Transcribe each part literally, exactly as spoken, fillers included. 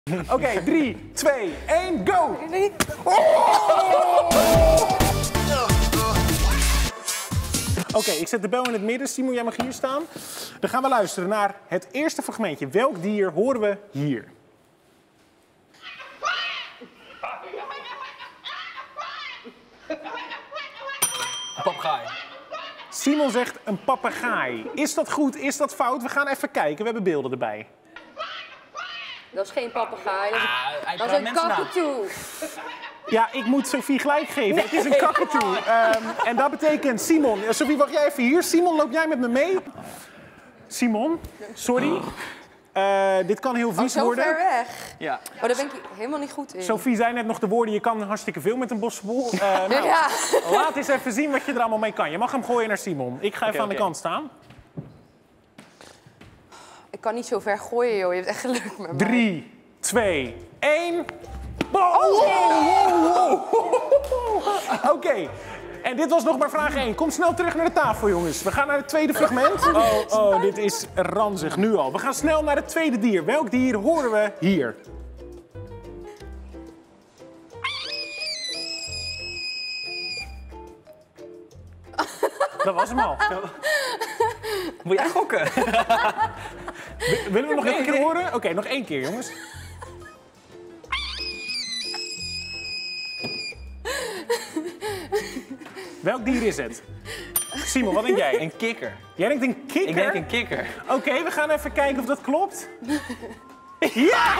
Oké, okay, drie, twee, één, go! Oh! Oké, okay, ik zet de bel in het midden. Simon, jij mag hier staan. Dan gaan we luisteren naar het eerste fragmentje. Welk dier horen we hier? Een papegaai. Simon zegt een papegaai. Is dat goed? Is dat fout? We gaan even kijken. We hebben beelden erbij. Dat is geen papegaai, dat is, Ah, dat is een kakatoe. Ja, ik moet Sophie gelijk geven. Het is een kakatoe. Um, en dat betekent, Simon, Sophie, wacht jij even hier. Simon, loop jij met me mee? Simon, sorry. Uh, dit kan heel vies oh, zo worden. Ver weg. Ja. Oh, daar ben ik helemaal niet goed in. Sophie zei net nog de woorden, je kan hartstikke veel met een bossenbol. Uh, nou, ja. Laat eens even zien wat je er allemaal mee kan. Je mag hem gooien naar Simon. Ik ga even okay, aan de okay. kant staan. Ik kan niet zo ver gooien, joh. Je hebt echt geluk met mij. Drie, twee, één. Oh, wow, wow, wow. Oké. Okay. En dit was nog maar vraag één. Kom snel terug naar de tafel, jongens. We gaan naar het tweede fragment. Oh, oh, dit is ranzig, nu al. We gaan snel naar het tweede dier. Welk dier horen we hier? Dat was hem al. Moet jij gokken? Willen we nog één keer horen? Oké, okay, nog één keer, jongens. Welk dier is het? Simon, wat denk jij? Een kikker. Jij denkt een kikker? Ik denk een kikker. Oké, okay, we gaan even kijken of dat klopt. Ja!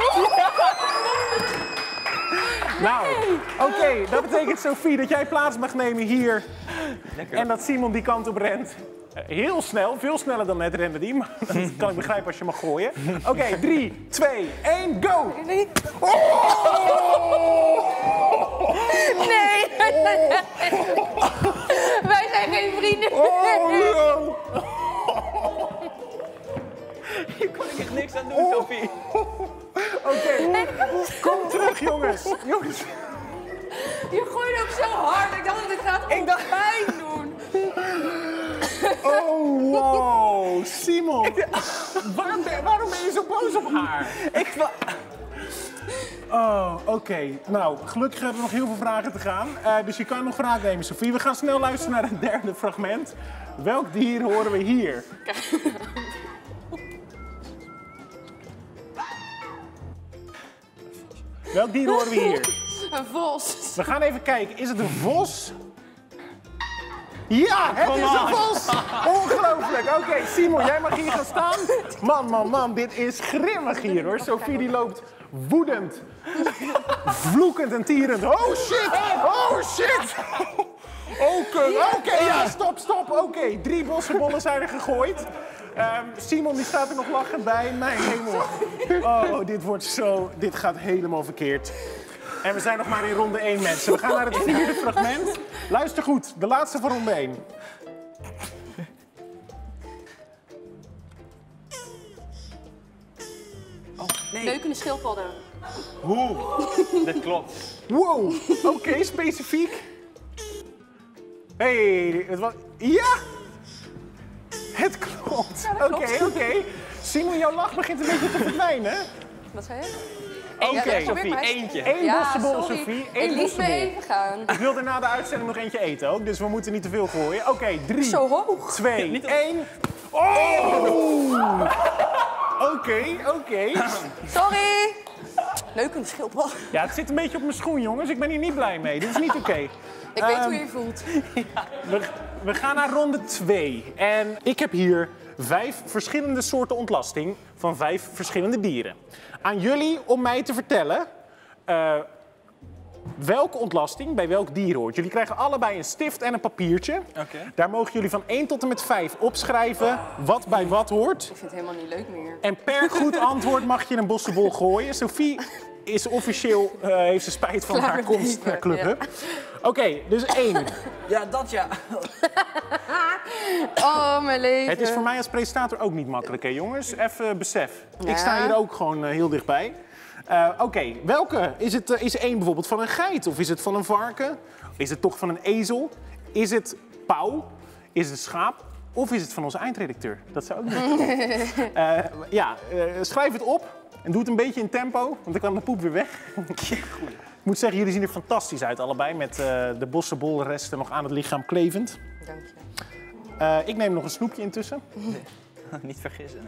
Nou, oké, okay, dat betekent, Sophie, dat jij plaats mag nemen hier. Lekker. En dat Simon die kant op rent. Heel snel, veel sneller dan net rende die, maar dat kan ik begrijpen als je mag gooien. Oké, okay, drie, twee, één, go! Nee. Oh! Nee! Wij zijn geen vrienden. Oh, no. Hier kon ik echt niks aan doen, Sophie. Oké, okay. Kom terug, jongens. jongens. Je gooit ook zo hard. Ik dacht dat het gaat ik dacht... pijn doen. Oh, wow. Simon, waarom ben, waarom ben je zo boos op haar? Ik... Oh, oké. Okay. Nou, gelukkig hebben we nog heel veel vragen te gaan. Uh, dus je kan nog vragen nemen, Sophie. We gaan snel luisteren naar het derde fragment. Welk dier horen we hier? Welk dier horen we hier? Een vos. We gaan even kijken. Is het een vos? Ja, het is een vos! Ongelooflijk. Oké, okay, Simon, jij mag hier gaan staan. Man, man, man, dit is grimmig hier, hoor. Sophie die loopt woedend, vloekend en tierend. Oh, shit! Oh, shit! Oké, oké, okay, ja, stop, stop. Oké, okay, drie bossenbollen zijn er gegooid. Um, Simon die staat er nog lachend bij. Mijn hemel. Oh, dit wordt zo... Dit gaat helemaal verkeerd. En we zijn nog maar in ronde één, mensen. We gaan naar het vierde fragment. Luister goed, de laatste van ronde één. Oh, nee. Leukende schildpadden. Hoe? Dat klopt. Wow, oké, okay, specifiek. Hé, hey, het was... Ja! Het klopt. Oké, ja, oké. Okay, okay. Simon, jouw lach begint een beetje te verdwijnen. Wat zei je? Oké, okay. Ja, Sophie, eentje. Eén ja, bossenbol, sorry. Sophie. Eén Eén liet me bossenbol. even gaan. Ik wil er na de uitzending nog eentje eten ook, dus we moeten niet te veel gooien. Oké, okay, drie, zo hoog. twee, één. Oh! Oké, okay, oké. Okay. Sorry. Leukende schildpad. Ja, het zit een beetje op mijn schoen, jongens. Ik ben hier niet blij mee. Dit is niet oké. Okay. Ik weet um, hoe je je voelt. Ja. We, we gaan naar ronde twee. En ik heb hier vijf verschillende soorten ontlasting van vijf verschillende dieren. Aan jullie om mij te vertellen uh, welke ontlasting bij welk dier hoort. Jullie krijgen allebei een stift en een papiertje. Okay. Daar mogen jullie van één tot en met vijf opschrijven wat bij wat hoort. Ik vind het helemaal niet leuk meer. En per goed antwoord mag je een bossenbol gooien. Sophie is officieel, uh, heeft ze spijt van Klaar haar komst naar Club Hub. Ja. Oké, okay, dus één. Ja, dat ja. Oh, mijn leven. Het is voor mij als presentator ook niet makkelijk, hè jongens? Even besef. Ja. Ik sta hier ook gewoon uh, heel dichtbij. Uh, Oké, okay. Welke? Is het uh, is één bijvoorbeeld van een geit? Of is het van een varken? Is het toch van een ezel? Is het pauw? Is het schaap? Of is het van onze eindredacteur? Dat zou ook niet kunnen. uh, Ja, uh, schrijf het op en doe het een beetje in tempo, want dan kan de poep weer weg. Ik moet zeggen, jullie zien er fantastisch uit allebei, met uh, de bossenbolresten nog aan het lichaam klevend. Dank je. Uh, ik neem nog een snoepje intussen. Nee. Niet vergissen.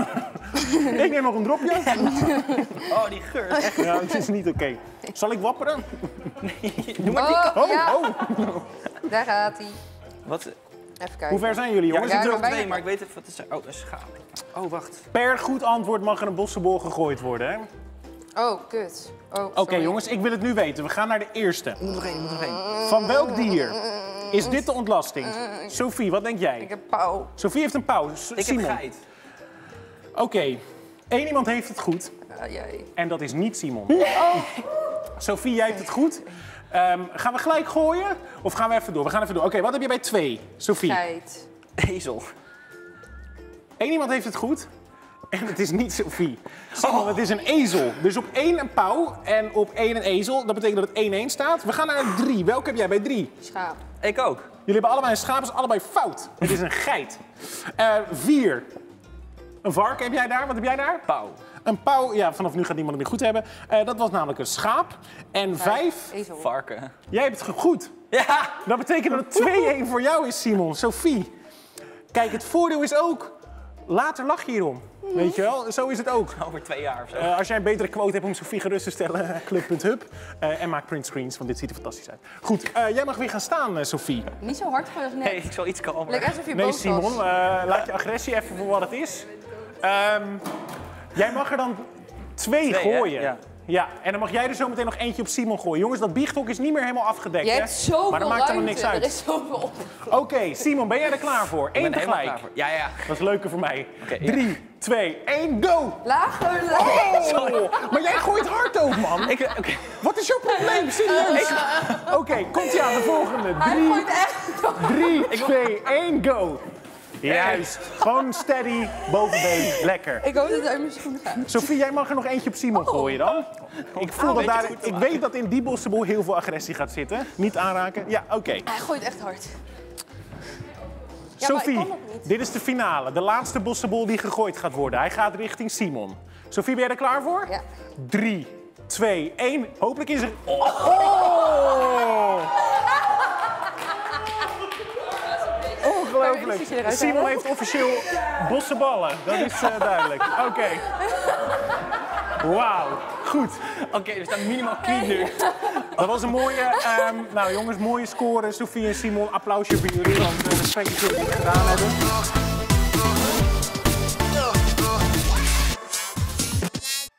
Ik neem nog een dropje. Oh, die geur is echt... Ja, het is niet oké. Okay. Zal ik wapperen? Nee, doe maar die... Oh, ja. Oh, Daar gaat hij. Wat? Even kijken. hoe ver zijn jullie, jongens? Ja, ik Ja, durf bijna. twee, maar ik weet even wat het is. Oh, een schaap. Oh, wacht. Per goed antwoord mag er een bossenbol gegooid worden, hè? Oh, kut. Oh, Oké, okay, jongens, ik wil het nu weten. We gaan naar de eerste. Ik moet er één, ik moet er één. Van welk dier is dit de ontlasting? Sophie, wat denk jij? Ik heb pauw. Sophie heeft een pauw. S Ik Simon. heb geit. Oké, okay. Eén iemand heeft het goed. Ah, jij. En dat is niet Simon. Oh. Sophie, jij hebt het goed. Um, gaan we gelijk gooien? Of gaan we even door? We gaan even door. Oké, okay, wat heb je bij twee, Sophie? Geit. Ezel. Eén iemand heeft het goed. En het is niet Sophie. Simon, oh. Het is een ezel. Dus op één een pauw en op één een ezel. Dat betekent dat het één één staat. We gaan naar drie. Welke heb jij bij drie? Schaap. Ik ook. Jullie hebben allebei een schaap, dat is allebei fout. Het is een geit. Uh, vier. Een varken heb jij daar. Wat heb jij daar? Pauw. Een pauw. Ja, vanaf nu gaat niemand het meer goed hebben. Uh, dat was namelijk een schaap. En vijf. vijf. Ezel. Varken. Jij hebt het goed. Ja! Dat betekent dat het twee één voor jou is, Simon. Sophie. Kijk, het voordeel is ook... Later lach je hierom. Weet je wel? Zo is het ook. Over twee jaar of zo. Uh, als jij een betere quote hebt om Sophie gerust te stellen, club punt hub. Uh, en maak printscreens, want dit ziet er fantastisch uit. Goed, uh, jij mag weer gaan staan, uh, Sophie. Niet zo hard gewoon als net. Nee, ik zal iets kalmer. Lijkt alsof je Nee, boos Simon, was. uh, laat je agressie even voor wat het is. Um, jij mag er dan twee, Twee, gooien. hè? Ja. Ja, en dan mag jij er zo meteen nog eentje op Simon gooien. Jongens, dat biechthok is niet meer helemaal afgedekt, Jij hè? hebt zoveel Maar dat maakt helemaal ruimte. niks uit. Er is zoveel op. Oké, okay, Simon, ben jij er klaar voor? Ik ben Eén er helemaal tegelijk. klaar voor. Ja, ja. Dat is leuker voor mij. Okay, Drie, ja. twee, één, go! Lager, lager. Oh, maar jij gooit hard ook, man. Ik, okay. Wat is jouw probleem? Serieus? Oké, okay, komt ie aan, de volgende. Hij Drie, gooit echt. drie twee, één, go! Juist. Gewoon steady, bovenbeen. Lekker. Ik hoop dat het uit mijn schoen gaat. Sophie, jij mag er nog eentje op Simon gooien dan. Ik voel dat daar... Ik weet dat in die bossenbol heel veel agressie gaat zitten. Niet aanraken. Ja, oké. Okay. Hij gooit echt hard. Ja, Sophie, maar ik kan nog niet. dit is de finale. De laatste bossenbol die gegooid gaat worden. Hij gaat richting Simon. Sophie, ben je er klaar voor? Ja. Drie, twee, één. Hopelijk is er... Oh! Ongelooflijk. Simon heeft officieel bossenballen. Dat is uh, duidelijk. Oké. Okay. Wauw. Goed. Oké, okay, er staat minimaal tien nu. Dat was een mooie... Um, nou jongens, mooie score. Sophie en Simon, applausje voor jullie. Want uh, respect dat jullie het gedaan hebben.